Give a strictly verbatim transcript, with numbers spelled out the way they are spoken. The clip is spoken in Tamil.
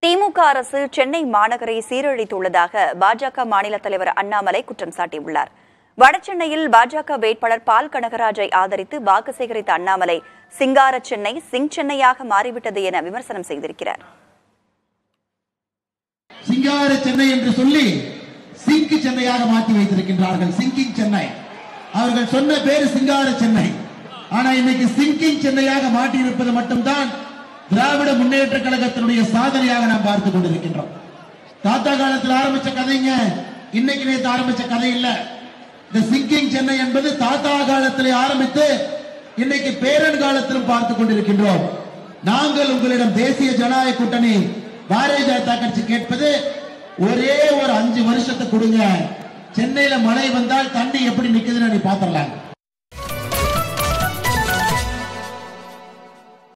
திமுக அரசு சென்னை மாநகரை சீரழித்துள்ளதாக பாஜக மாநில தலைவர் அண்ணாமலை குற்றம் சாட்டியுள்ளார். வடசென்னையில் பாஜக வேட்பாளர் பால் கனகராஜை ஆதரித்து வாக்கு சேகரித்த அண்ணாமலை சிங்கார சென்னை சிங் சென்னையாக மாறிவிட்டது என விமர்சனம் செய்திருக்கிறார். சிங்கார சென்னை என்று சொல்லி சிங்க் சென்னையாக மாற்றி வைத்திருக்கின்றார்கள். சிங்கிங் சென்னை, அவர்கள் சொன்ன பேரு சிங்கார சென்னை. ஆனா இன்னைக்கு சிங்கிங் சென்னையாக மாற்றி இருப்பது மட்டும்தான் திராவிட முன்னேற்ற கழகத்தினுடைய சாதனையாக நாம் பார்த்துக் கொண்டிருக்கின்றோம். தாத்தா காலத்தில் ஆரம்பிச்ச கதைங்க இன்னைக்கு நேற்று ஆரம்பிச்ச கதை இல்ல. இந்த சிங்கிங் சென்னை என்பது தாத்தா காலத்திலே ஆரம்பித்து இன்னைக்கு பேரன் காலத்திலும் பார்த்துக் கொண்டிருக்கின்றோம். நாங்கள் உங்களிடம் தேசிய ஜனநாயக கூட்டணி பாரதிய ஜனதா கட்சி கேட்பது ஒரே ஒரு அஞ்சு வருஷத்தை கொடுங்க. சென்னையில மழை வந்தால் தண்ணி எப்படி நிக்குதுன்னு நீ பாத்திரலாம்.